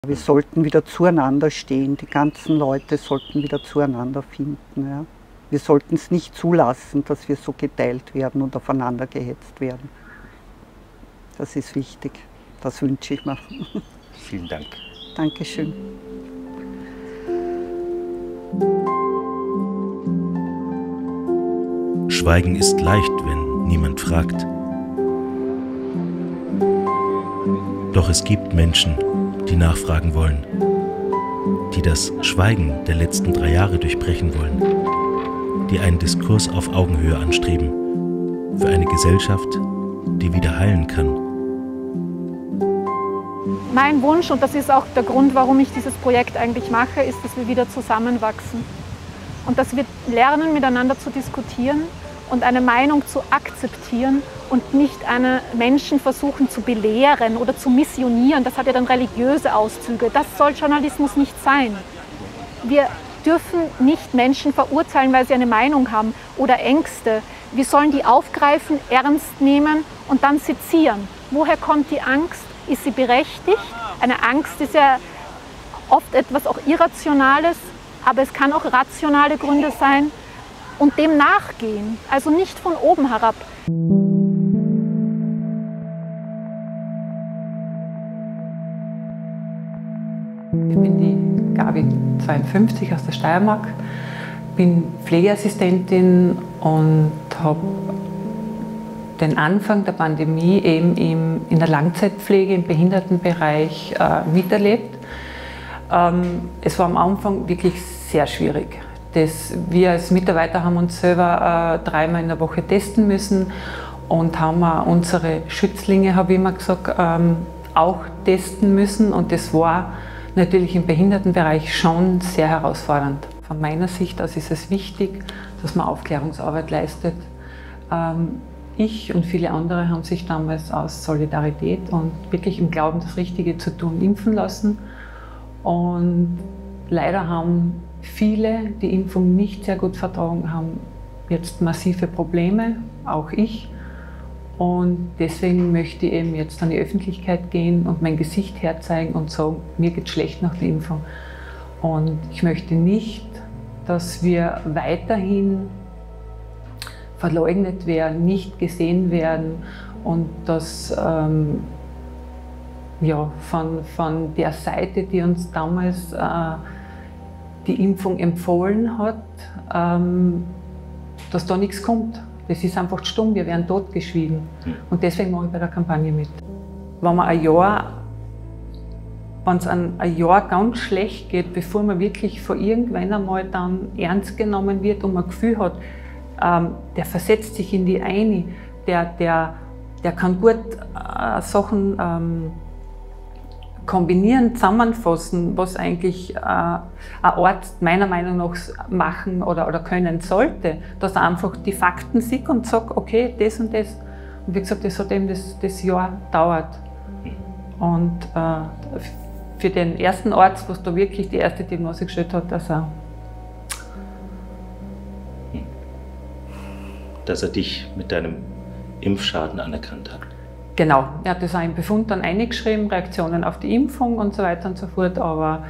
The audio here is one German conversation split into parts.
Wir sollten wieder zueinander stehen, die ganzen Leute sollten wieder zueinander finden. Ja. Wir sollten es nicht zulassen, dass wir so geteilt werden und aufeinander gehetzt werden. Das ist wichtig, das wünsche ich mir. Vielen Dank. Dankeschön. Schweigen ist leicht, wenn niemand fragt. Doch es gibt Menschen, die nachfragen wollen, die das Schweigen der letzten 3 Jahre durchbrechen wollen, die einen Diskurs auf Augenhöhe anstreben, für eine Gesellschaft, die wieder heilen kann. Mein Wunsch, und das ist auch der Grund, warum ich dieses Projekt eigentlich mache, ist, dass wir wieder zusammenwachsen und dass wir lernen, miteinander zu diskutieren und eine Meinung zu akzeptieren und nicht eine Menschen versuchen zu belehren oder zu missionieren. Das hat ja dann religiöse Auszüge. Das soll Journalismus nicht sein. Wir dürfen nicht Menschen verurteilen, weil sie eine Meinung haben oder Ängste. Wir sollen die aufgreifen, ernst nehmen und dann sezieren. Woher kommt die Angst? Ist sie berechtigt? Eine Angst ist ja oft etwas auch Irrationales, aber es kann auch rationale Gründe sein. Und dem nachgehen, also nicht von oben herab. Ich bin die Gabi 52 aus der Steiermark, bin Pflegeassistentin und habe den Anfang der Pandemie eben in der Langzeitpflege im Behindertenbereich miterlebt. Es war am Anfang wirklich sehr schwierig. Wir als Mitarbeiter haben uns selber 3-mal in der Woche testen müssen und haben auch unsere Schützlinge, habe ich immer gesagt, auch testen müssen. Und das war natürlich im Behindertenbereich schon sehr herausfordernd. Von meiner Sicht aus ist es wichtig, dass man Aufklärungsarbeit leistet. Ich und viele andere haben sich damals aus Solidarität und wirklich im Glauben, das Richtige zu tun, impfen lassen. Und leider haben viele, die Impfung nicht sehr gut vertragen haben, jetzt massive Probleme, auch ich. Und deswegen möchte ich eben jetzt an die Öffentlichkeit gehen und mein Gesicht herzeigen und sagen, mir geht schlecht nach der Impfung. Und ich möchte nicht, dass wir weiterhin verleugnet werden, nicht gesehen werden und dass ja, von der Seite, die uns damals die Impfung empfohlen hat, dass da nichts kommt. Das ist einfach stumm, wir werden totgeschwiegen. Und deswegen mache ich bei der Kampagne mit. Wenn es ein Jahr ganz schlecht geht, bevor man wirklich von irgendwann einmal dann ernst genommen wird und man ein Gefühl hat, der versetzt sich in die eine, der kann gut Sachen kombinieren, zusammenfassen, was eigentlich ein Arzt meiner Meinung nach machen oder können sollte, dass er einfach die Fakten sieht und sagt, okay, das und das. Und wie gesagt, das hat eben das Jahr gedauert. Und für den ersten Arzt, was da wirklich die erste Diagnose gestellt hat, dass er dich mit deinem Impfschaden anerkannt hat. Genau, er hat das auch im Befund dann eingeschrieben, Reaktionen auf die Impfung und so weiter und so fort, aber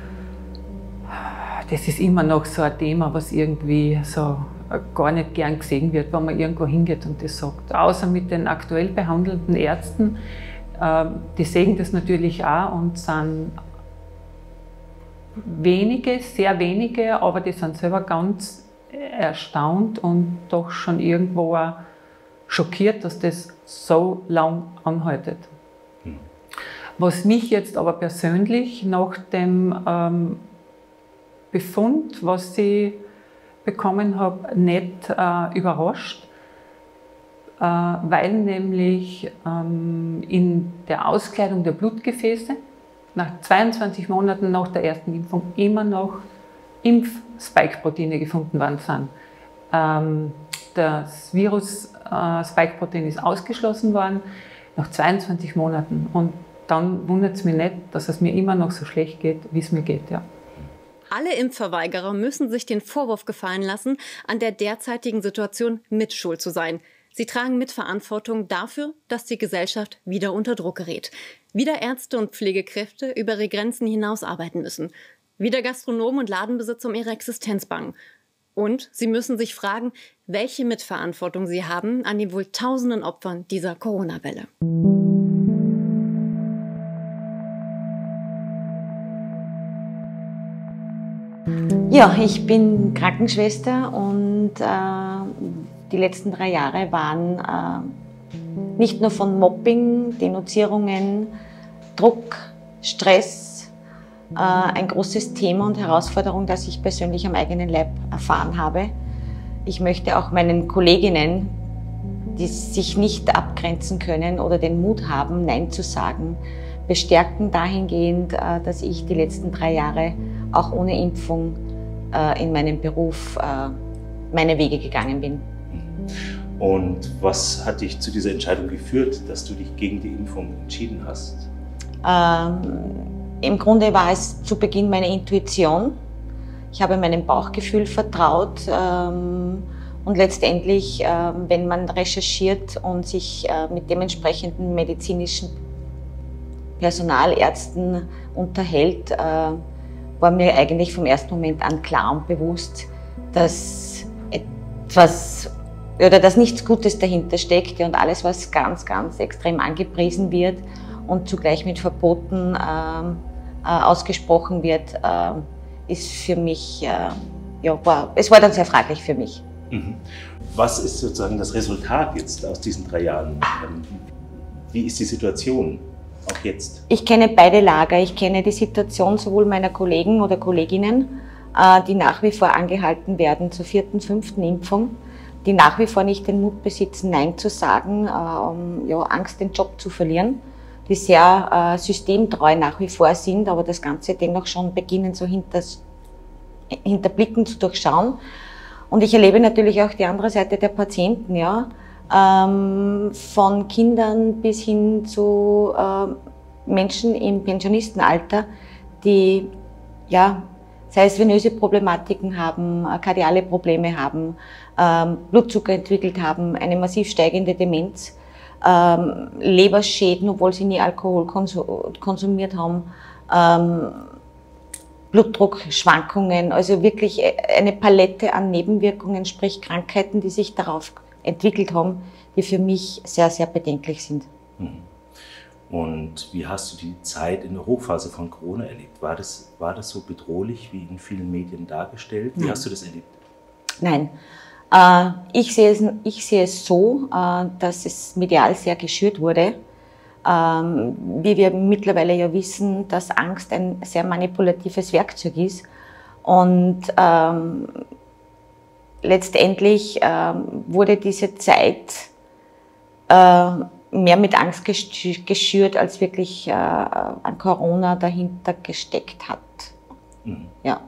das ist immer noch so ein Thema, was irgendwie so gar nicht gern gesehen wird, wenn man irgendwo hingeht und das sagt. Außer mit den aktuell behandelnden Ärzten, die sehen das natürlich auch und sind wenige, sehr wenige, aber die sind selber ganz erstaunt und doch schon irgendwo auch schockiert, dass das so lang anhaltet. Was mich jetzt aber persönlich nach dem Befund, was ich bekommen habe, nicht überrascht, weil nämlich in der Auskleidung der Blutgefäße nach 22 Monaten nach der ersten Impfung immer noch Impf-Spike-Proteine gefunden worden sind. Das Virus-Spike-Protein ist ausgeschlossen worden nach 22 Monaten. Und dann wundert es mich nicht, dass es mir immer noch so schlecht geht, wie es mir geht. Ja. Alle Impfverweigerer müssen sich den Vorwurf gefallen lassen, an der derzeitigen Situation mitschuld zu sein. Sie tragen Mitverantwortung dafür, dass die Gesellschaft wieder unter Druck gerät. Wieder Ärzte und Pflegekräfte über ihre Grenzen hinaus arbeiten müssen. Wieder Gastronomen und Ladenbesitzer um ihre Existenz bangen. Und sie müssen sich fragen, welche Mitverantwortung sie haben an den wohl tausenden Opfern dieser Corona-Welle. Ja, ich bin Krankenschwester und die letzten 3 Jahre waren nicht nur von Mobbing, Denunzierungen, Druck, Stress ein großes Thema und Herausforderung, das ich persönlich am eigenen Leib erfahren habe. Ich möchte auch meinen Kolleginnen, die sich nicht abgrenzen können oder den Mut haben, Nein zu sagen, bestärken dahingehend, dass ich die letzten 3 Jahre auch ohne Impfung in meinem Beruf meine Wege gegangen bin. Und was hat dich zu dieser Entscheidung geführt, dass du dich gegen die Impfung entschieden hast? Im Grunde war es zu Beginn meine Intuition. Ich habe meinem Bauchgefühl vertraut und letztendlich, wenn man recherchiert und sich mit dementsprechenden medizinischen Personalärzten unterhält, war mir eigentlich vom ersten Moment an klar und bewusst, dass dass nichts Gutes dahinter steckt und alles, was ganz, ganz extrem angepriesen wird und zugleich mit Verboten ausgesprochen wird, ist für mich, es war dann sehr fraglich für mich. Was ist sozusagen das Resultat jetzt aus diesen 3 Jahren? Wie ist die Situation auch jetzt? Ich kenne beide Lager. Ich kenne die Situation sowohl meiner Kollegen oder Kolleginnen, die nach wie vor angehalten werden zur 4., 5. Impfung, die nach wie vor nicht den Mut besitzen, Nein zu sagen, Angst, den Job zu verlieren, die sehr systemtreu nach wie vor sind, aber das Ganze dennoch schon beginnen, so hinter Blicken zu durchschauen. Und ich erlebe natürlich auch die andere Seite der Patienten, von Kindern bis hin zu Menschen im Pensionistenalter, die sei es venöse Problematiken haben, kardiale Probleme haben, Blutzucker entwickelt haben, eine massiv steigende Demenz, Leberschäden, obwohl sie nie Alkohol konsumiert haben, Blutdruckschwankungen, also wirklich eine Palette an Nebenwirkungen, sprich Krankheiten, die sich darauf entwickelt haben, die für mich sehr, sehr bedenklich sind. Und wie hast du die Zeit in der Hochphase von Corona erlebt? War das so bedrohlich wie in vielen Medien dargestellt? Wie hast du das erlebt? Nein, ich sehe es so, dass es medial sehr geschürt wurde. Wie wir mittlerweile ja wissen, dass Angst ein sehr manipulatives Werkzeug ist. Und letztendlich wurde diese Zeit mehr mit Angst geschürt, als wirklich an Corona dahinter gesteckt hat. Ja.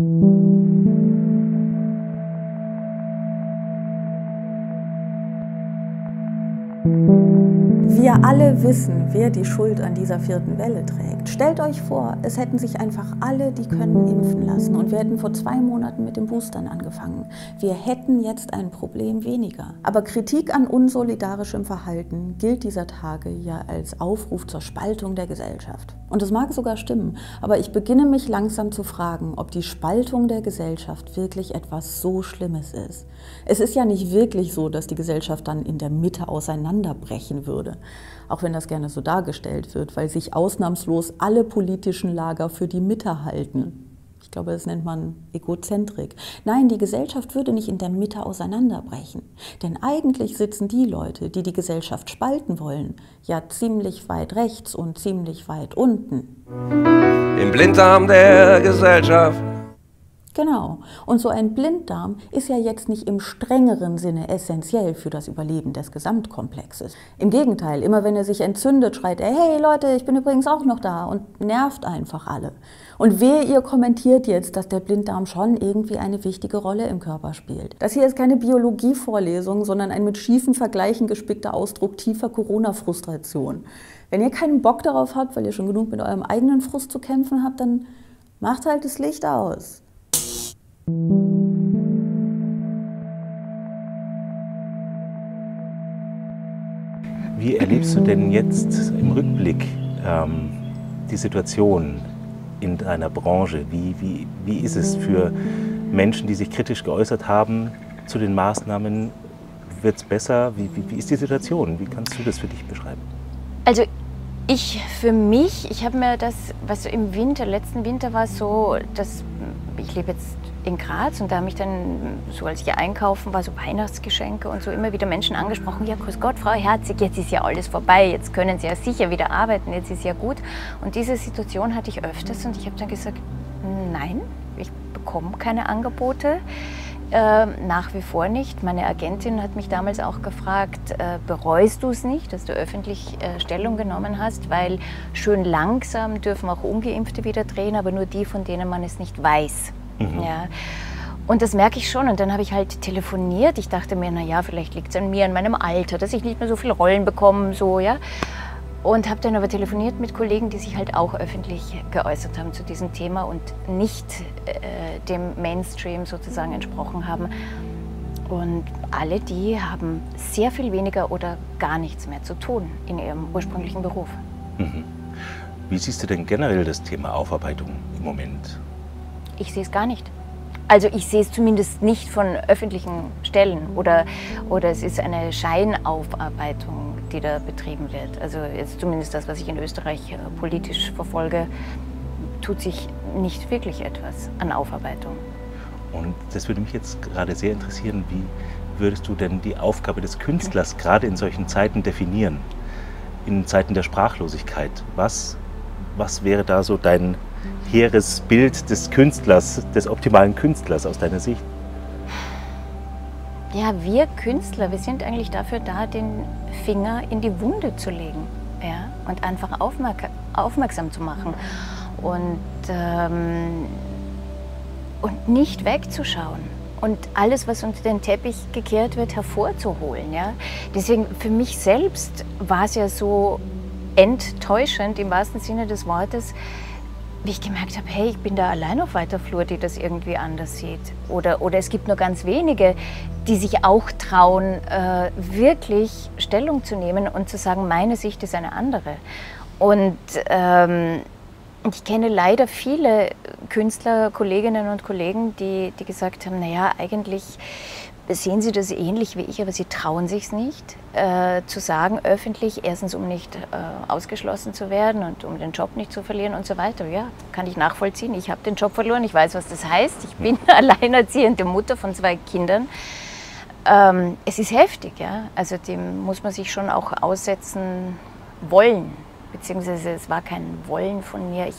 Wir alle wissen, wer die Schuld an dieser 4. Welle trägt. Stellt euch vor, es hätten sich einfach alle, die können, impfen lassen und wir hätten vor 2 Monaten mit den Boostern angefangen. Wir hätten jetzt ein Problem weniger. Aber Kritik an unsolidarischem Verhalten gilt dieser Tage ja als Aufruf zur Spaltung der Gesellschaft. Und das mag sogar stimmen, aber ich beginne mich langsam zu fragen, ob die Spaltung der Gesellschaft wirklich etwas so Schlimmes ist. Es ist ja nicht wirklich so, dass die Gesellschaft dann in der Mitte auseinanderbrechen würde. Auch wenn das gerne so dargestellt wird, weil sich ausnahmslos alle politischen Lager für die Mitte halten. Ich glaube, das nennt man Egozentrik. Nein, die Gesellschaft würde nicht in der Mitte auseinanderbrechen. Denn eigentlich sitzen die Leute, die die Gesellschaft spalten wollen, ja ziemlich weit rechts und ziemlich weit unten. Im Blinddarm der Gesellschaft. Genau. Und so ein Blinddarm ist ja jetzt nicht im strengeren Sinne essentiell für das Überleben des Gesamtkomplexes. Im Gegenteil, immer wenn er sich entzündet, schreit er, hey Leute, ich bin übrigens auch noch da und nervt einfach alle. Und wehe, ihr kommentiert jetzt, dass der Blinddarm schon irgendwie eine wichtige Rolle im Körper spielt. Das hier ist keine Biologievorlesung, sondern ein mit schiefen Vergleichen gespickter Ausdruck tiefer Corona-Frustration. Wenn ihr keinen Bock darauf habt, weil ihr schon genug mit eurem eigenen Frust zu kämpfen habt, dann macht halt das Licht aus. Wie erlebst du denn jetzt im Rückblick die Situation in deiner Branche? Wie ist es für Menschen, die sich kritisch geäußert haben zu den Maßnahmen? Wird es besser? Wie ist die Situation? Wie kannst du das für dich beschreiben? Also ich habe mir das, was so im Winter, letzten Winter war es so, dass ich lebe jetzt in Graz und da habe ich dann, so als ich einkaufen war, so Weihnachtsgeschenke und so immer wieder Menschen angesprochen, ja grüß Gott, Frau Herzig, jetzt ist ja alles vorbei, jetzt können Sie ja sicher wieder arbeiten, jetzt ist ja gut. Und diese Situation hatte ich öfters und ich habe dann gesagt, nein, ich bekomme keine Angebote. Nach wie vor nicht. Meine Agentin hat mich damals auch gefragt, bereust du es nicht, dass du öffentlich Stellung genommen hast, weil schön langsam dürfen auch Ungeimpfte wieder drehen, aber nur die, von denen man es nicht weiß. Mhm. Ja. Und das merke ich schon. Und dann habe ich halt telefoniert. Ich dachte mir, naja, vielleicht liegt es an mir, an meinem Alter, dass ich nicht mehr so viele Rollen bekomme, so, ja. Und habe dann aber telefoniert mit Kollegen, die sich halt auch öffentlich geäußert haben zu diesem Thema und nicht dem Mainstream sozusagen entsprochen haben. Und alle die haben sehr viel weniger oder gar nichts mehr zu tun in ihrem ursprünglichen Beruf. Mhm. Wie siehst du denn generell das Thema Aufarbeitung im Moment? Ich sehe es gar nicht. Also ich sehe es zumindest nicht von öffentlichen Stellen oder es ist eine Scheinaufarbeitung, die da betrieben wird. Also jetzt zumindest das, was ich in Österreich politisch verfolge, tut sich nicht wirklich etwas an Aufarbeitung. Und das würde mich jetzt gerade sehr interessieren, wie würdest du denn die Aufgabe des Künstlers gerade in solchen Zeiten definieren? In Zeiten der Sprachlosigkeit. Was wäre da so dein hehres Bild des Künstlers, des optimalen Künstlers aus deiner Sicht? Ja, wir Künstler, wir sind eigentlich dafür da, den Finger in die Wunde zu legen, ja? Und einfach aufmerksam zu machen und nicht wegzuschauen und alles, was unter den Teppich gekehrt wird, hervorzuholen. Ja? Deswegen für mich selbst war es ja so enttäuschend im wahrsten Sinne des Wortes, wie ich gemerkt habe, hey, ich bin da allein auf weiter Flur, die das irgendwie anders sieht. Oder es gibt nur ganz wenige, die sich auch trauen, wirklich Stellung zu nehmen und zu sagen, meine Sicht ist eine andere. Und ich kenne leider viele Künstler, Kolleginnen und Kollegen, die gesagt haben, naja, eigentlich sehen sie das ähnlich wie ich, aber sie trauen sich es nicht, zu sagen öffentlich, erstens um nicht ausgeschlossen zu werden und um den Job nicht zu verlieren und so weiter. Ja, kann ich nachvollziehen. Ich habe den Job verloren, ich weiß, was das heißt. Ich bin alleinerziehende Mutter von 2 Kindern. Es ist heftig, ja. Also dem muss man sich schon auch aussetzen wollen. Beziehungsweise es war kein Wollen von mir.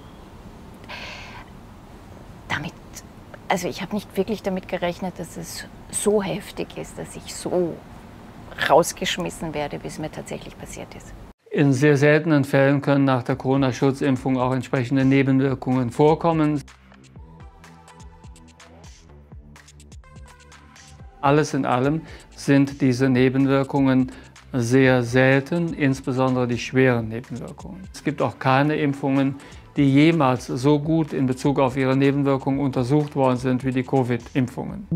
Ich habe nicht wirklich damit gerechnet, dass es so heftig ist, dass ich so rausgeschmissen werde, wie es mir tatsächlich passiert ist. In sehr seltenen Fällen können nach der Corona-Schutzimpfung auch entsprechende Nebenwirkungen vorkommen. Alles in allem sind diese Nebenwirkungen sehr selten, insbesondere die schweren Nebenwirkungen. Es gibt auch keine Impfungen, die jemals so gut in Bezug auf ihre Nebenwirkungen untersucht worden sind wie die Covid-Impfungen.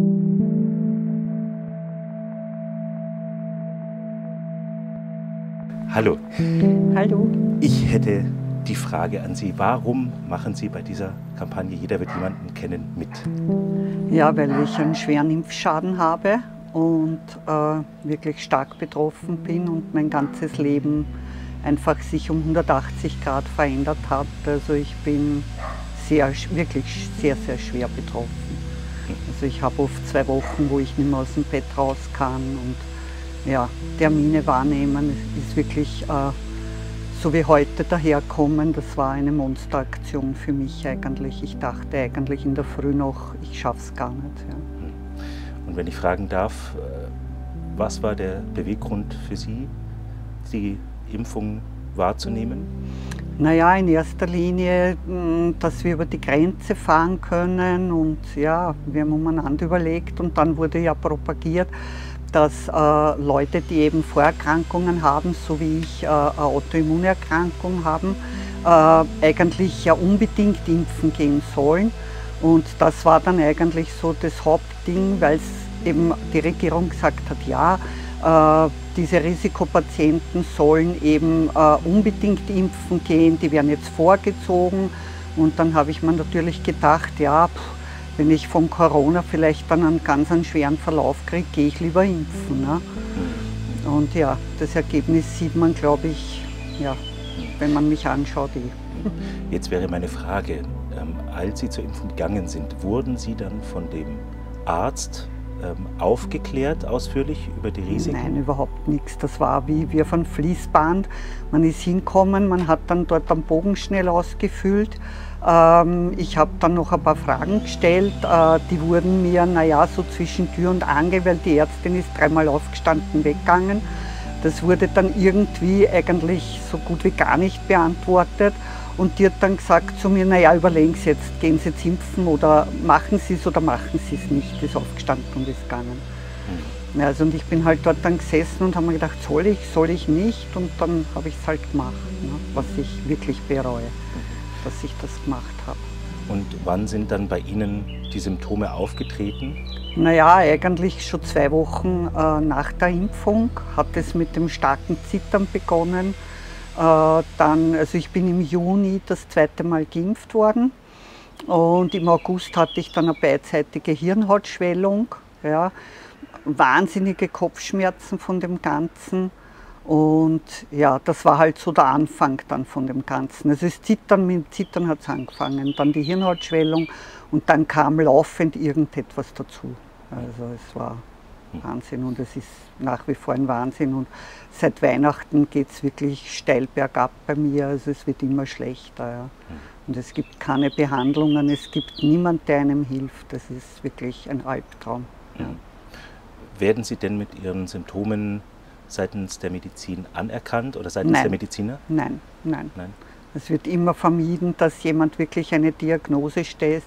Hallo. Hallo. Ich hätte die Frage an Sie, warum machen Sie bei dieser Kampagne Jeder wird jemanden kennen mit? Ja, weil ich einen schweren Impfschaden habe und wirklich stark betroffen bin und mein ganzes Leben einfach sich um 180 Grad verändert hat. Also ich bin wirklich sehr, sehr schwer betroffen. Also ich habe oft 2 Wochen, wo ich nicht mehr aus dem Bett raus kann und ja, Termine wahrnehmen ist wirklich so wie heute daherkommen. Das war eine Monsteraktion für mich eigentlich. Ich dachte eigentlich in der Früh noch, ich schaffe es gar nicht. Ja. Und wenn ich fragen darf, was war der Beweggrund für Sie, die Impfung wahrzunehmen? Naja, in erster Linie, dass wir über die Grenze fahren können und ja, wir haben umeinander überlegt und dann wurde ja propagiert, dass Leute, die eben Vorerkrankungen haben, so wie ich eine Autoimmunerkrankung haben, eigentlich ja unbedingt impfen gehen sollen. Und das war dann eigentlich so das Hauptding, weil es eben die Regierung gesagt hat, ja, diese Risikopatienten sollen eben unbedingt impfen gehen, die werden jetzt vorgezogen. Und dann habe ich mir natürlich gedacht, ja, wenn ich von Corona vielleicht dann einen ganz schweren Verlauf kriege, gehe ich lieber impfen. Ne? Und ja, das Ergebnis sieht man, glaube ich, ja, wenn man mich anschaut. Jetzt wäre meine Frage, als Sie zur Impfung gegangen sind, wurden Sie dann von dem Arzt aufgeklärt ausführlich über die Risiken? Nein, überhaupt nichts. Das war wie wir von Fließband. Man ist hingekommen, man hat dann dort einen Bogen schnell ausgefüllt. Ich habe dann noch ein paar Fragen gestellt. Die wurden mir, naja, so zwischen Tür und Angel, weil die Ärztin ist dreimal aufgestanden, weggegangen. Das wurde dann irgendwie eigentlich so gut wie gar nicht beantwortet. Und die hat dann gesagt zu mir, naja, überlegen Sie jetzt, gehen Sie jetzt impfen oder machen Sie es oder machen Sie es nicht. Die ist aufgestanden und ist gegangen. Ja, also, und ich bin halt dort dann gesessen und habe mir gedacht, soll ich nicht? Und dann habe ich es halt gemacht, ne, was ich wirklich bereue, dass ich das gemacht habe. Und wann sind dann bei Ihnen die Symptome aufgetreten? Naja, eigentlich schon 2 Wochen nach der Impfung hat es mit dem starken Zittern begonnen. Also ich bin im Juni das 2. Mal geimpft worden und im August hatte ich dann eine beidseitige Hirnhautschwellung, ja, wahnsinnige Kopfschmerzen von dem Ganzen und ja, das war halt so der Anfang dann von dem Ganzen. Also das Zittern, mit dem Zittern hat es angefangen, dann die Hirnhautschwellung und dann kam laufend irgendetwas dazu. Also es war Wahnsinn und es ist nach wie vor ein Wahnsinn und seit Weihnachten geht es wirklich steil bergab bei mir, also es wird immer schlechter. Ja. Und es gibt keine Behandlungen, es gibt niemand, der einem hilft, das ist wirklich ein Albtraum. Ja. Werden Sie denn mit Ihren Symptomen seitens der Medizin anerkannt oder seitens der Mediziner? Nein. Es wird immer vermieden, dass jemand wirklich eine Diagnose stellt,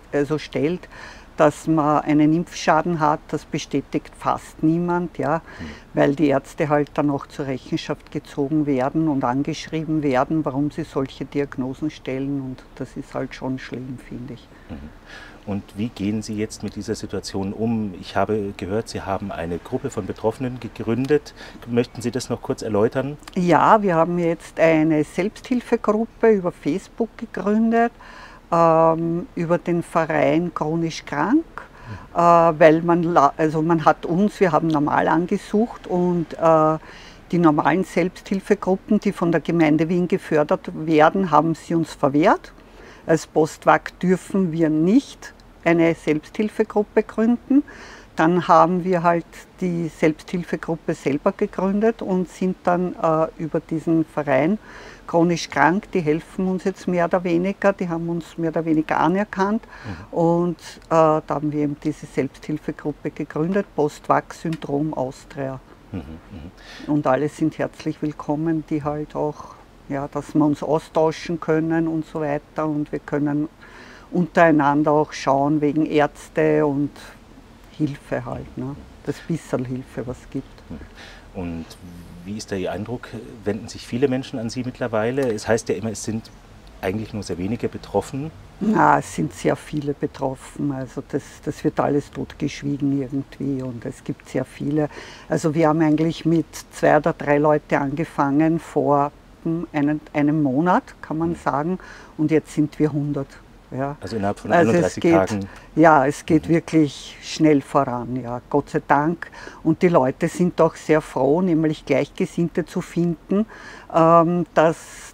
dass man einen Impfschaden hat, das bestätigt fast niemand, ja, weil die Ärzte halt dann auch zur Rechenschaft gezogen werden und angeschrieben werden, warum sie solche Diagnosen stellen und das ist halt schon schlimm, finde ich. Und wie gehen Sie jetzt mit dieser Situation um? Ich habe gehört, Sie haben eine Gruppe von Betroffenen gegründet. Möchten Sie das noch kurz erläutern? Ja, wir haben jetzt eine Selbsthilfegruppe über Facebook gegründet, über den Verein Chronisch Krank, weil man hat uns, wir haben normal angesucht und die normalen Selbsthilfegruppen, die von der Gemeinde Wien gefördert werden, haben sie uns verwehrt. Als Postwag dürfen wir nicht eine Selbsthilfegruppe gründen. Dann haben wir halt die Selbsthilfegruppe selber gegründet und sind dann über diesen Verein Chronisch Krank, die helfen uns jetzt mehr oder weniger, die haben uns mehr oder weniger anerkannt und da haben wir eben diese Selbsthilfegruppe gegründet, Postwag-Syndrom Austria. Und alle sind herzlich willkommen, die halt auch, ja, dass wir uns austauschen können und so weiter und wir können untereinander auch schauen wegen Ärzte und Hilfe halt, ne? Das bisschen Hilfe, was es gibt. Und wie ist da Ihr Eindruck? Wenden sich viele Menschen an Sie mittlerweile? Es heißt ja immer, es sind eigentlich nur sehr wenige betroffen. Na, es sind sehr viele betroffen. Also das wird alles totgeschwiegen irgendwie und es gibt sehr viele. Also wir haben eigentlich mit 2 oder 3 Leuten angefangen vor einem Monat, kann man sagen, und jetzt sind wir 100. Ja. Also innerhalb von 31 Tagen? Ja, es geht wirklich schnell voran, ja, Gott sei Dank. Und die Leute sind auch sehr froh, nämlich Gleichgesinnte zu finden, dass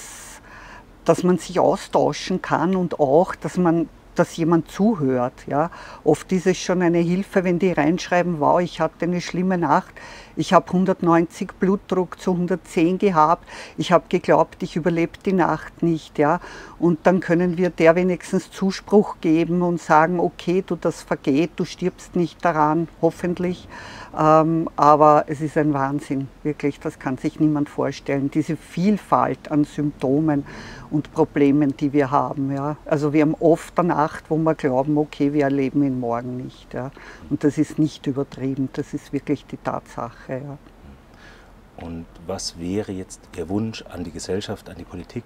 man sich austauschen kann und auch, dass jemand zuhört. Ja. Oft ist es schon eine Hilfe, wenn die reinschreiben, wow, ich hatte eine schlimme Nacht, ich habe 190 Blutdruck zu 110 gehabt, ich habe geglaubt, ich überlebe die Nacht nicht. Ja. Und dann können wir der wenigstens Zuspruch geben und sagen, okay, das vergeht, du stirbst nicht daran, hoffentlich. Aber es ist ein Wahnsinn, wirklich, das kann sich niemand vorstellen, diese Vielfalt an Symptomen und Problemen, die wir haben. Ja. Also wir haben oft eine Nacht, wo wir glauben, okay, wir erleben ihn morgen nicht. Ja. Und das ist nicht übertrieben, das ist wirklich die Tatsache. Ja. Und was wäre jetzt Ihr Wunsch an die Gesellschaft, an die Politik?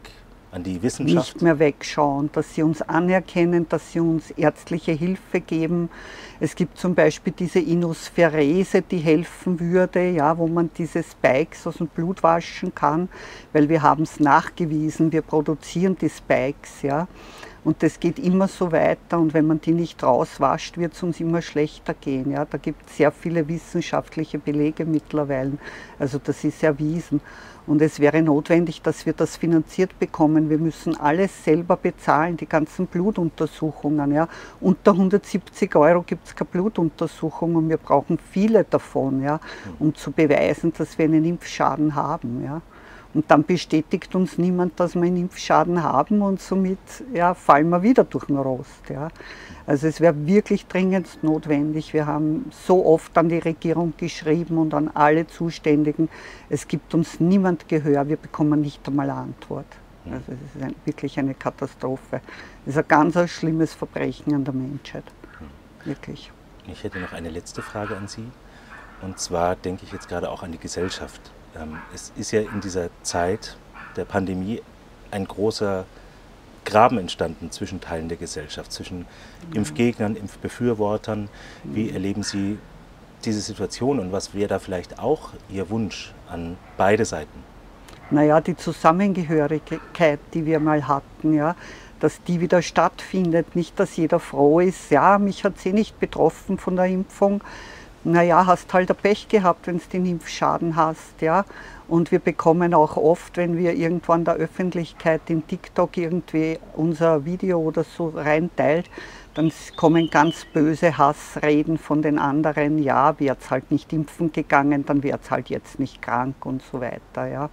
an die Wissenschaft? Nicht mehr wegschauen, dass sie uns anerkennen, dass sie uns ärztliche Hilfe geben. Es gibt zum Beispiel diese Inospherese, die helfen würde, ja, wo man diese Spikes aus dem Blut waschen kann, weil wir haben es nachgewiesen, wir produzieren die Spikes. Ja. Und das geht immer so weiter und wenn man die nicht rauswascht, wird es uns immer schlechter gehen. Ja. Da gibt es sehr viele wissenschaftliche Belege mittlerweile, also das ist erwiesen. Und es wäre notwendig, dass wir das finanziert bekommen. Wir müssen alles selber bezahlen, die ganzen Blutuntersuchungen. Ja. Unter 170 € gibt es keine Blutuntersuchung und wir brauchen viele davon, ja, um zu beweisen, dass wir einen Impfschaden haben. Ja. Und dann bestätigt uns niemand, dass wir einen Impfschaden haben und somit ja, fallen wir wieder durch den Rost. Ja. Also es wäre wirklich dringend notwendig. Wir haben so oft an die Regierung geschrieben und an alle Zuständigen. Es gibt uns niemand Gehör, wir bekommen nicht einmal eine Antwort. Also es ist wirklich eine Katastrophe. Es ist ein ganz schlimmes Verbrechen an der Menschheit. Wirklich. Ich hätte noch eine letzte Frage an Sie. Und zwar denke ich jetzt gerade auch an die Gesellschaft. Es ist ja in dieser Zeit der Pandemie ein großer Graben entstanden zwischen Teilen der Gesellschaft, zwischen Impfgegnern, Impfbefürwortern. Wie erleben Sie diese Situation und was wäre da vielleicht auch Ihr Wunsch an beide Seiten? Naja, die Zusammengehörigkeit, die wir mal hatten, ja, dass die wieder stattfindet. Nicht, dass jeder froh ist, ja, mich hat sie nicht betroffen von der Impfung. Naja, hast halt ein Pech gehabt, wenn du den Impfschaden hast, ja. Und wir bekommen auch oft, wenn wir irgendwo in der Öffentlichkeit in TikTok irgendwie unser Video oder so reinteilt, dann kommen ganz böse Hassreden von den anderen, ja, wäre es halt nicht impfen gegangen, dann wäre es halt jetzt nicht krank und so weiter, ja.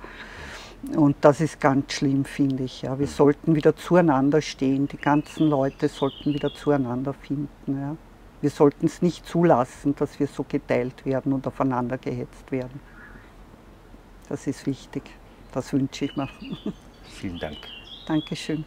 Und das ist ganz schlimm, finde ich, ja. Wir sollten wieder zueinander stehen, die ganzen Leute sollten wieder zueinander finden, ja. Wir sollten es nicht zulassen, dass wir so geteilt werden und aufeinander gehetzt werden. Das ist wichtig. Das wünsche ich mir. Vielen Dank. Dankeschön.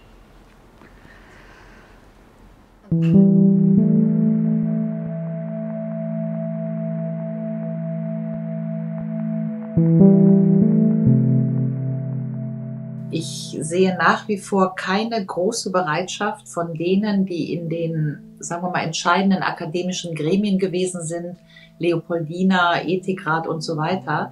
Ich sehe nach wie vor keine große Bereitschaft von denen, die in den, sagen wir mal, entscheidenden akademischen Gremien gewesen sind, Leopoldina, Ethikrat und so weiter,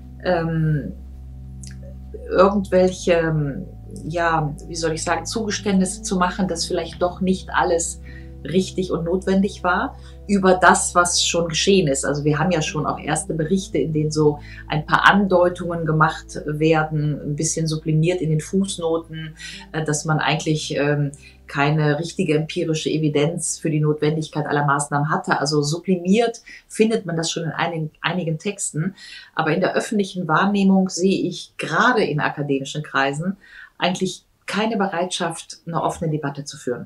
irgendwelche, ja, wie soll ich sagen, Zugeständnisse zu machen, dass vielleicht doch nicht alles richtig und notwendig war, über das, was schon geschehen ist. Also wir haben ja schon auch erste Berichte, in denen so ein paar Andeutungen gemacht werden, ein bisschen sublimiert in den Fußnoten, dass man eigentlich keine richtige empirische Evidenz für die Notwendigkeit aller Maßnahmen hatte. Also sublimiert findet man das schon in einigen Texten. Aber in der öffentlichen Wahrnehmung sehe ich gerade in akademischen Kreisen eigentlich keine Bereitschaft, eine offene Debatte zu führen.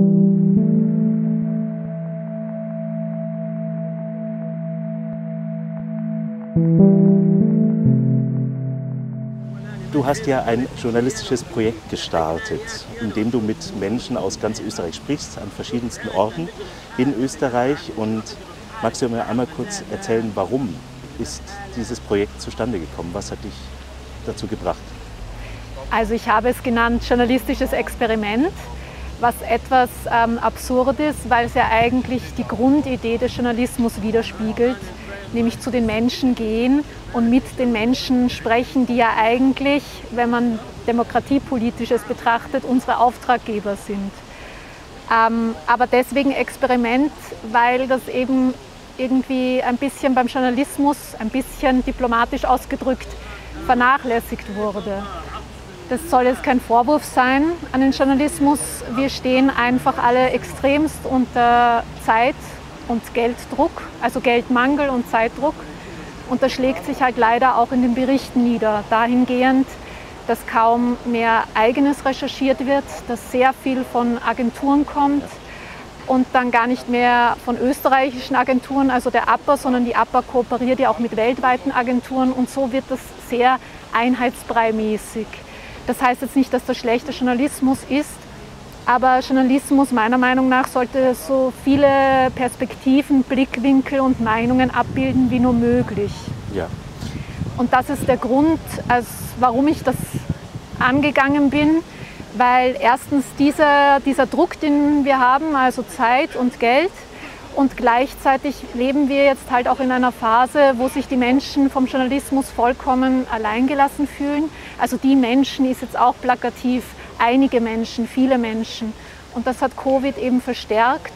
Du hast ja ein journalistisches Projekt gestartet, in dem du mit Menschen aus ganz Österreich sprichst, an verschiedensten Orten in Österreich. Und magst du mir einmal kurz erzählen, warum ist dieses Projekt zustande gekommen? Was hat dich dazu gebracht? Also ich habe es genannt journalistisches Experiment, was etwas absurd ist, weil es ja eigentlich die Grundidee des Journalismus widerspiegelt, nämlich zu den Menschen gehen und mit den Menschen sprechen, die ja eigentlich, wenn man Demokratiepolitisches betrachtet, unsere Auftraggeber sind. Aber deswegen Experiment, weil das eben irgendwie ein bisschen beim Journalismus, ein bisschen diplomatisch ausgedrückt, vernachlässigt wurde. Das soll jetzt kein Vorwurf sein an den Journalismus. Wir stehen einfach alle extremst unter Zeit- und Gelddruck, also Geldmangel und Zeitdruck. Und das schlägt sich halt leider auch in den Berichten nieder, dahingehend, dass kaum mehr Eigenes recherchiert wird, dass sehr viel von Agenturen kommt und dann gar nicht mehr von österreichischen Agenturen, also der APA, sondern die APA kooperiert ja auch mit weltweiten Agenturen und so wird das sehr einheitsbrei-mäßig. Das heißt jetzt nicht, dass das schlechter Journalismus ist, aber Journalismus meiner Meinung nach sollte so viele Perspektiven, Blickwinkel und Meinungen abbilden wie nur möglich. Ja. Und das ist der Grund, warum ich das angegangen bin, weil erstens dieser Druck, den wir haben, also Zeit und Geld, und gleichzeitig leben wir jetzt halt auch in einer Phase, wo sich die Menschen vom Journalismus vollkommen alleingelassen fühlen. Also die Menschen ist jetzt auch plakativ, einige Menschen, viele Menschen. Und das hat Covid eben verstärkt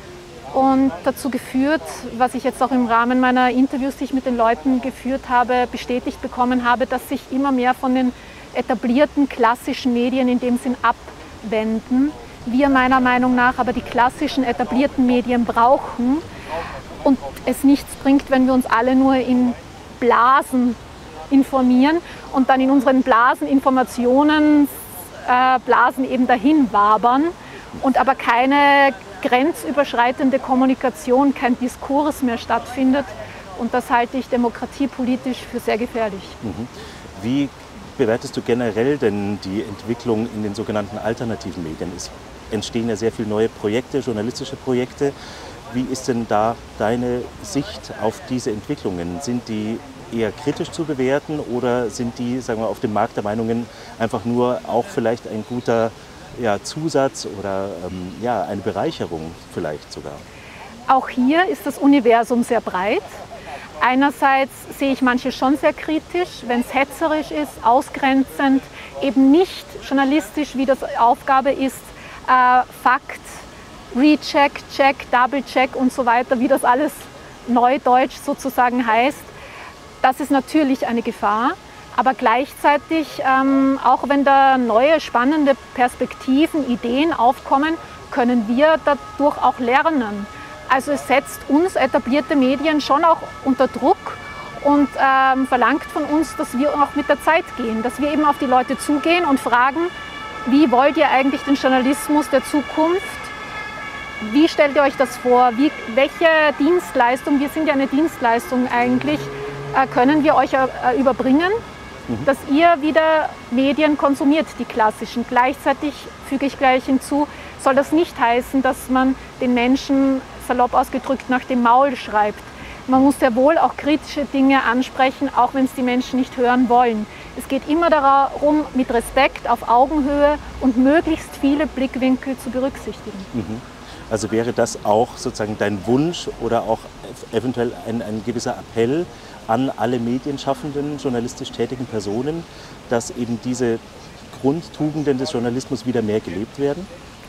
und dazu geführt, was ich jetzt auch im Rahmen meiner Interviews, die ich mit den Leuten geführt habe, bestätigt bekommen habe, dass sich immer mehr von den etablierten klassischen Medien in dem Sinn abwenden. Wir meiner Meinung nach aber die klassischen etablierten Medien brauchen und es nichts bringt, wenn wir uns alle nur in Blasen informieren und dann in unseren Blasen Informationen Blasen eben dahin wabern und aber keine grenzüberschreitende Kommunikation, kein Diskurs mehr stattfindet. Und das halte ich demokratiepolitisch für sehr gefährlich. Wie bewertest du generell denn die Entwicklung in den sogenannten alternativen Medien? Es entstehen ja sehr viele neue Projekte, journalistische Projekte. Wie ist denn da deine Sicht auf diese Entwicklungen? Sind die eher kritisch zu bewerten oder sind die, sagen wir, auf dem Markt der Meinungen einfach nur auch vielleicht ein guter Zusatz oder eine Bereicherung vielleicht sogar? Auch hier ist das Universum sehr breit. Einerseits sehe ich manche schon sehr kritisch, wenn es hetzerisch ist, ausgrenzend, eben nicht journalistisch, wie das Aufgabe ist, Fakt, Recheck, Check, Double-Check und so weiter, wie das alles neudeutsch sozusagen heißt. Das ist natürlich eine Gefahr, aber gleichzeitig, auch wenn da neue, spannende Perspektiven, Ideen aufkommen, können wir dadurch auch lernen. Also es setzt uns etablierte Medien schon auch unter Druck und verlangt von uns, dass wir auch mit der Zeit gehen, dass wir eben auf die Leute zugehen und fragen, wie wollt ihr eigentlich den Journalismus der Zukunft? Wie stellt ihr euch das vor? Welche Dienstleistung, wir sind ja eine Dienstleistung eigentlich, können wir euch überbringen, dass ihr wieder Medien konsumiert, die klassischen. Gleichzeitig füge ich gleich hinzu, soll das nicht heißen, dass man den Menschen salopp ausgedrückt nach dem Maul schreibt. Man muss sehr wohl auch kritische Dinge ansprechen, auch wenn es die Menschen nicht hören wollen. Es geht immer darum, mit Respekt, auf Augenhöhe und möglichst viele Blickwinkel zu berücksichtigen. Also wäre das auch sozusagen dein Wunsch oder auch eventuell ein gewisser Appell an alle medienschaffenden, journalistisch tätigen Personen, dass eben diese Grundtugenden des Journalismus wieder mehr gelebt werden?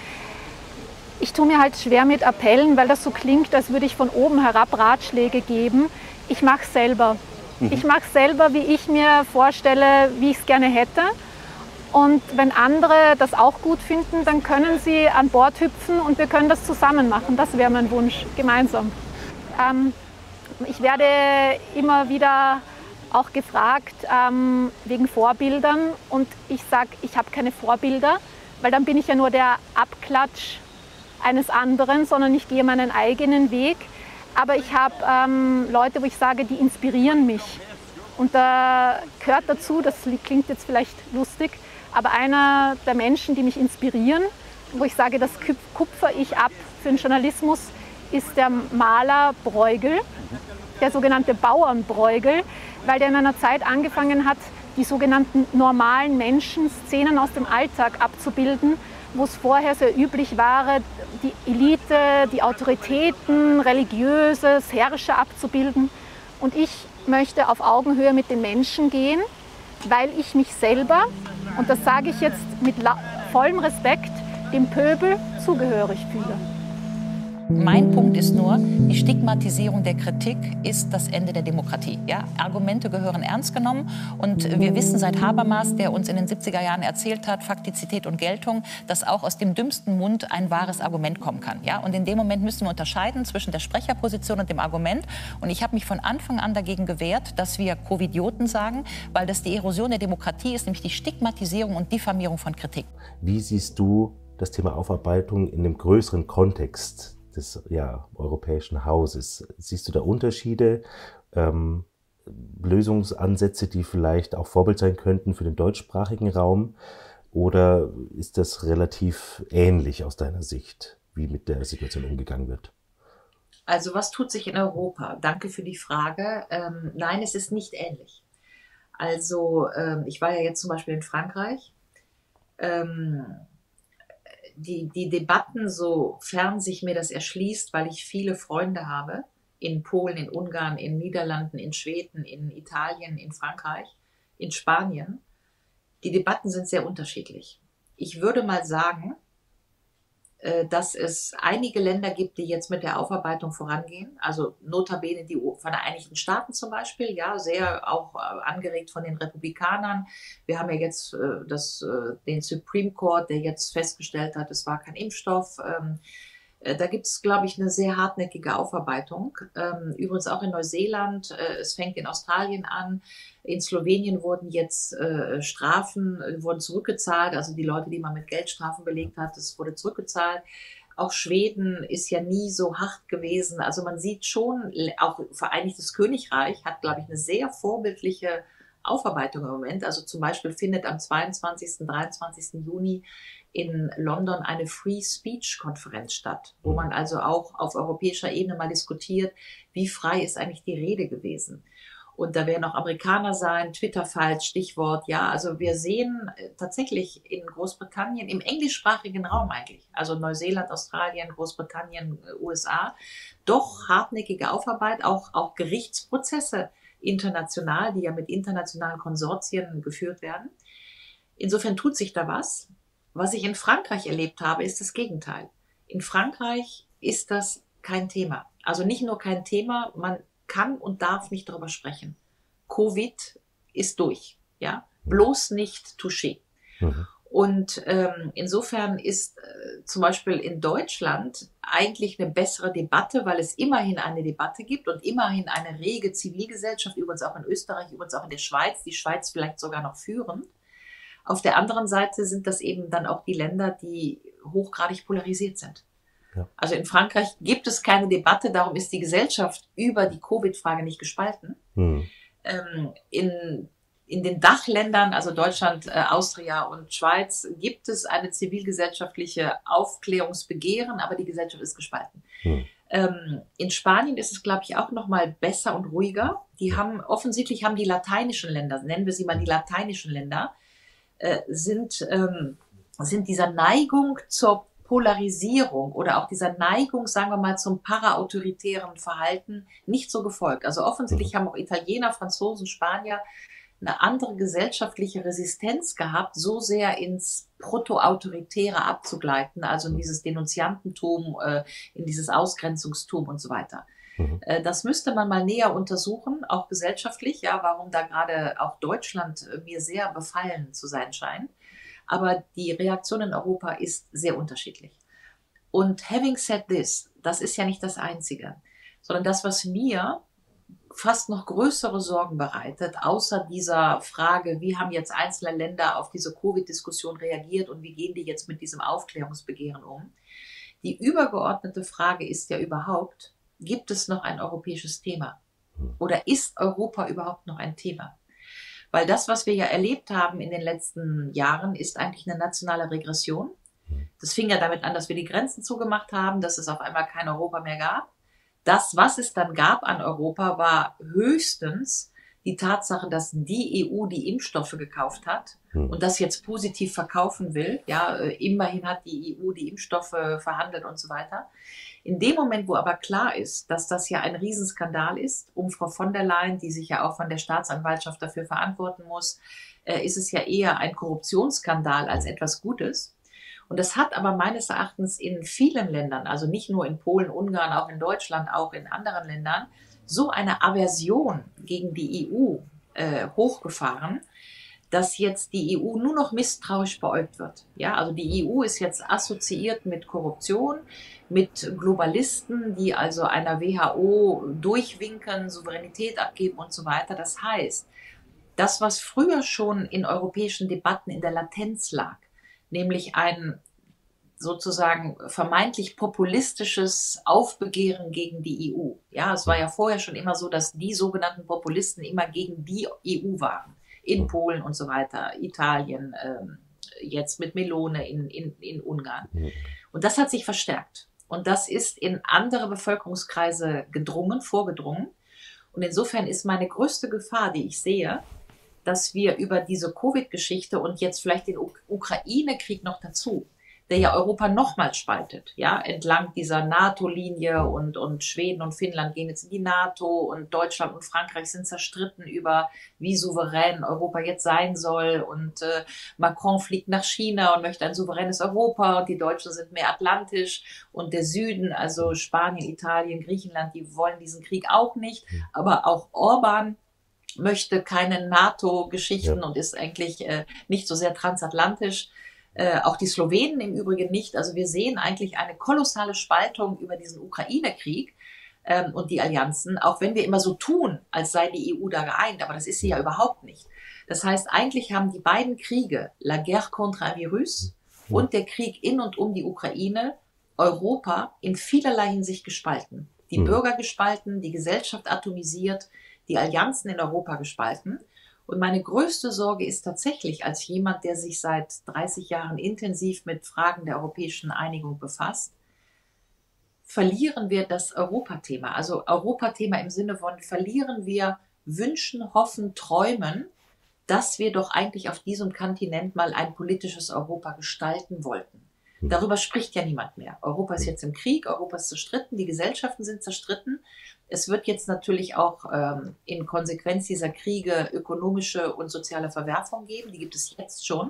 Ich tue mir halt schwer mit Appellen, weil das so klingt, als würde ich von oben herab Ratschläge geben. Ich mache es selber. Ich mache es selber, wie ich mir vorstelle, wie ich es gerne hätte. Und wenn andere das auch gut finden, dann können sie an Bord hüpfen und wir können das zusammen machen. Das wäre mein Wunsch, gemeinsam. Ich werde immer wieder auch gefragt wegen Vorbildern und ich sage, ich habe keine Vorbilder, weil dann bin ich ja nur der Abklatsch eines anderen, sondern ich gehe meinen eigenen Weg. Aber ich habe Leute, wo ich sage, die inspirieren mich. Und da gehört dazu, das klingt jetzt vielleicht lustig, aber einer der Menschen, die mich inspirieren, wo ich sage, das kupfer ich ab für den Journalismus, ist der Maler Bruegel, der sogenannte Bauernbruegel, weil der in einer Zeit angefangen hat, die sogenannten normalen Menschen, Szenen aus dem Alltag abzubilden, wo es vorher sehr üblich war, die Elite, die Autoritäten, religiöses, Herrscher abzubilden. Und ich möchte auf Augenhöhe mit den Menschen gehen, weil ich mich selber, und das sage ich jetzt mit vollem Respekt, dem Pöbel zugehörig fühle. Mein Punkt ist nur, die Stigmatisierung der Kritik ist das Ende der Demokratie. Ja? Argumente gehören ernst genommen und wir wissen seit Habermas, der uns in den 70er Jahren erzählt hat, Faktizität und Geltung, dass auch aus dem dümmsten Mund ein wahres Argument kommen kann. Ja? Und in dem Moment müssen wir unterscheiden zwischen der Sprecherposition und dem Argument. Und ich habe mich von Anfang an dagegen gewehrt, dass wir Covidioten sagen, weil das die Erosion der Demokratie ist, nämlich die Stigmatisierung und Diffamierung von Kritik. Wie siehst du das Thema Aufarbeitung in dem größeren Kontext des europäischen Hauses? Siehst du da Unterschiede, Lösungsansätze, die vielleicht auch Vorbild sein könnten für den deutschsprachigen Raum? Oder ist das relativ ähnlich aus deiner Sicht, wie mit der Situation umgegangen wird? Also was tut sich in Europa? Danke für die Frage. Nein, es ist nicht ähnlich. Also ich war ja jetzt zum Beispiel in Frankreich. Die Debatten, sofern sich mir das erschließt, weil ich viele Freunde habe, in Polen, in Ungarn, in Niederlanden, in Schweden, in Italien, in Frankreich, in Spanien, die Debatten sind sehr unterschiedlich. Ich würde mal sagen, dass es einige Länder gibt, die jetzt mit der Aufarbeitung vorangehen, also notabene die Vereinigten Staaten zum Beispiel, ja, sehr auch angeregt von den Republikanern. Wir haben ja jetzt den Supreme Court, der jetzt festgestellt hat, es war kein Impfstoff. Da gibt es, glaube ich, eine sehr hartnäckige Aufarbeitung. Übrigens auch in Neuseeland, es fängt in Australien an. In Slowenien wurden jetzt Strafen wurden zurückgezahlt, also die Leute, die man mit Geldstrafen belegt hat, das wurde zurückgezahlt. Auch Schweden ist ja nie so hart gewesen. Also man sieht schon, auch Vereinigtes Königreich hat, glaube ich, eine sehr vorbildliche Aufarbeitung im Moment. Also zum Beispiel findet am 22., 23. Juni in London eine Free Speech Konferenz statt, wo man also auch auf europäischer Ebene mal diskutiert, wie frei ist eigentlich die Rede gewesen. Und da werden auch Amerikaner sein, Twitter-Files, Stichwort, ja. Also wir sehen tatsächlich in Großbritannien, im englischsprachigen Raum eigentlich, also Neuseeland, Australien, Großbritannien, USA, doch hartnäckige Aufarbeit, auch Gerichtsprozesse international, die ja mit internationalen Konsortien geführt werden. Insofern tut sich da was. Was ich in Frankreich erlebt habe, ist das Gegenteil. In Frankreich ist das kein Thema. Also nicht nur kein Thema, man kann und darf nicht darüber sprechen. Covid ist durch, ja, bloß nicht touché. Und insofern ist zum Beispiel in Deutschland eigentlich eine bessere Debatte, weil es immerhin eine Debatte gibt und immerhin eine rege Zivilgesellschaft, übrigens auch in Österreich, übrigens auch in der Schweiz, die Schweiz vielleicht sogar noch führend. Auf der anderen Seite sind das eben dann auch die Länder, die hochgradig polarisiert sind. Ja. Also in Frankreich gibt es keine Debatte, darum ist die Gesellschaft über die Covid-Frage nicht gespalten. In den Dachländern, also Deutschland, Austria und Schweiz, gibt es eine zivilgesellschaftliche Aufklärungsbegehren, aber die Gesellschaft ist gespalten. In Spanien ist es, glaube ich, auch noch mal besser und ruhiger. Offensichtlich haben die lateinischen Länder, nennen wir sie mal die lateinischen Länder, sind dieser Neigung zur Polarisierung oder auch dieser Neigung, sagen wir mal, zum paraautoritären Verhalten nicht so gefolgt. Also offensichtlich haben auch Italiener, Franzosen, Spanier eine andere gesellschaftliche Resistenz gehabt, so sehr ins Proto-Autoritäre abzugleiten, also in dieses Denunziantentum, in dieses Ausgrenzungstum und so weiter. Das müsste man mal näher untersuchen, auch gesellschaftlich, ja, warum da gerade auch Deutschland mir sehr befallen zu sein scheint. Aber die Reaktion in Europa ist sehr unterschiedlich. Und having said this, das ist ja nicht das Einzige, sondern das, was mir fast noch größere Sorgen bereitet, außer dieser Frage, wie haben jetzt einzelne Länder auf diese Covid-Diskussion reagiert und wie gehen die jetzt mit diesem Aufklärungsbegehren um? Die übergeordnete Frage ist ja überhaupt, gibt es noch ein europäisches Thema? Oder ist Europa überhaupt noch ein Thema? Weil das, was wir ja erlebt haben in den letzten Jahren, ist eigentlich eine nationale Regression. Das fing ja damit an, dass wir die Grenzen zugemacht haben, dass es auf einmal kein Europa mehr gab. Das, was es dann gab an Europa, war höchstens die Tatsache, dass die EU die Impfstoffe gekauft hat und das jetzt positiv verkaufen will. Ja, immerhin hat die EU die Impfstoffe verhandelt und so weiter. In dem Moment, wo aber klar ist, dass das ja ein Riesenskandal ist, um Frau von der Leyen, die sich ja auch von der Staatsanwaltschaft dafür verantworten muss, ist es ja eher ein Korruptionsskandal als etwas Gutes. Und das hat aber meines Erachtens in vielen Ländern, also nicht nur in Polen, Ungarn, auch in Deutschland, auch in anderen Ländern, so eine Aversion gegen die EU hochgefahren, dass jetzt die EU nur noch misstrauisch beäugt wird. Ja, also die EU ist jetzt assoziiert mit Korruption, mit Globalisten, die also einer WHO durchwinken, Souveränität abgeben und so weiter. Das heißt, das, was früher schon in europäischen Debatten in der Latenz lag, nämlich ein sozusagen vermeintlich populistisches Aufbegehren gegen die EU. Ja, es war ja vorher schon immer so, dass die sogenannten Populisten immer gegen die EU waren. In Polen und so weiter, Italien, jetzt mit Melone in Ungarn. Und das hat sich verstärkt. Und das ist in andere Bevölkerungskreise vorgedrungen. Und insofern ist meine größte Gefahr, die ich sehe, dass wir über diese Covid-Geschichte und jetzt vielleicht den Ukraine-Krieg noch dazu, der ja Europa nochmals spaltet, ja, entlang dieser NATO-Linie und Schweden und Finnland gehen jetzt in die NATO und Deutschland und Frankreich sind zerstritten über, wie souverän Europa jetzt sein soll und Macron fliegt nach China und möchte ein souveränes Europa und die Deutschen sind mehr atlantisch und der Süden, also Spanien, Italien, Griechenland, die wollen diesen Krieg auch nicht, aber auch Orban möchte keine NATO-Geschichten und ist eigentlich nicht so sehr transatlantisch. Auch die Slowenen im Übrigen nicht. Also wir sehen eigentlich eine kolossale Spaltung über diesen Ukraine-Krieg und die Allianzen, auch wenn wir immer so tun, als sei die EU da geeint, aber das ist sie ja überhaupt nicht. Das heißt, eigentlich haben die beiden Kriege, la guerre contre un virus und der Krieg in und um die Ukraine, Europa in vielerlei Hinsicht gespalten. Die Bürger gespalten, die Gesellschaft atomisiert, die Allianzen in Europa gespalten. Und meine größte Sorge ist tatsächlich, als jemand, der sich seit 30 Jahren intensiv mit Fragen der europäischen Einigung befasst, verlieren wir das Europathema. Also Europathema im Sinne von, verlieren wir Wünschen, Hoffen, Träumen, dass wir doch eigentlich auf diesem Kontinent mal ein politisches Europa gestalten wollten. Darüber spricht ja niemand mehr. Europa ist jetzt im Krieg, Europa ist zerstritten, die Gesellschaften sind zerstritten. Es wird jetzt natürlich auch in Konsequenz dieser Kriege ökonomische und soziale Verwerfungen geben. Die gibt es jetzt schon.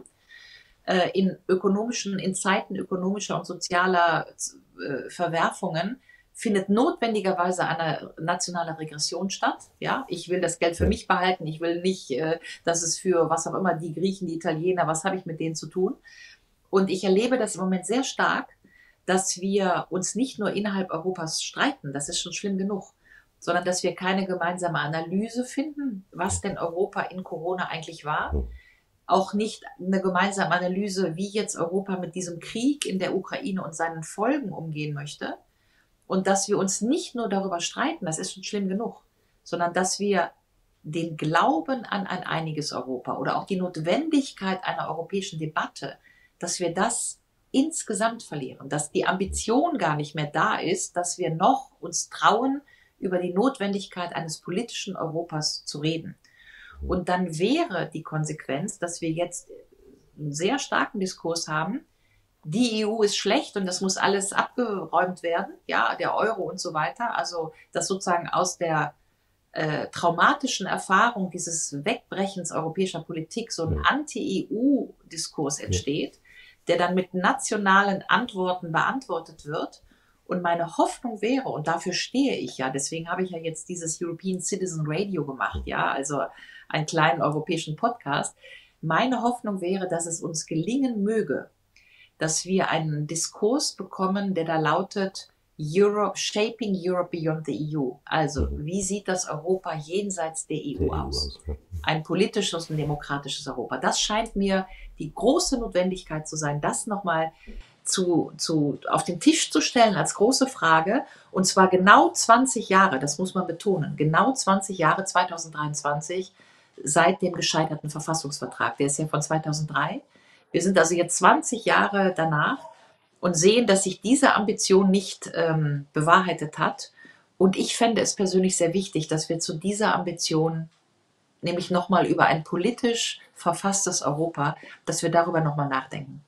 In Zeiten ökonomischer und sozialer Verwerfungen findet notwendigerweise eine nationale Regression statt. Ja, ich will das Geld für mich behalten. Ich will nicht, dass es für was auch immer die Griechen, die Italiener, was habe ich mit denen zu tun? Und ich erlebe das im Moment sehr stark, dass wir uns nicht nur innerhalb Europas streiten, das ist schon schlimm genug, sondern dass wir keine gemeinsame Analyse finden, was denn Europa in Corona eigentlich war. Auch nicht eine gemeinsame Analyse, wie jetzt Europa mit diesem Krieg in der Ukraine und seinen Folgen umgehen möchte. Und dass wir uns nicht nur darüber streiten, das ist schon schlimm genug, sondern dass wir den Glauben an ein einiges Europa oder auch die Notwendigkeit einer europäischen Debatte, dass wir das insgesamt verlieren, dass die Ambition gar nicht mehr da ist, dass wir noch uns trauen, über die Notwendigkeit eines politischen Europas zu reden. Und dann wäre die Konsequenz, dass wir jetzt einen sehr starken Diskurs haben, die EU ist schlecht und das muss alles abgeräumt werden, ja, der Euro und so weiter. Also, dass sozusagen aus der traumatischen Erfahrung dieses Wegbrechens europäischer Politik so ein Anti-EU-Diskurs entsteht, der dann mit nationalen Antworten beantwortet wird. Und meine Hoffnung wäre, und dafür stehe ich ja, deswegen habe ich ja jetzt dieses European Citizen Radio gemacht, ja, also einen kleinen europäischen Podcast. Meine Hoffnung wäre, dass es uns gelingen möge, dass wir einen Diskurs bekommen, der da lautet, Shaping Europe Beyond the EU. Also, wie sieht das Europa jenseits der EU aus? Ein politisches und demokratisches Europa. Das scheint mir die große Notwendigkeit zu sein, das nochmal auf den Tisch zu stellen als große Frage. Und zwar genau 20 Jahre, das muss man betonen, genau 20 Jahre 2023 seit dem gescheiterten Verfassungsvertrag. Der ist ja von 2003. Wir sind also jetzt 20 Jahre danach und sehen, dass sich diese Ambition nicht bewahrheitet hat. Und ich fände es persönlich sehr wichtig, dass wir zu dieser Ambition, nämlich nochmal über ein politisch verfasstes Europa, dass wir darüber nochmal nachdenken.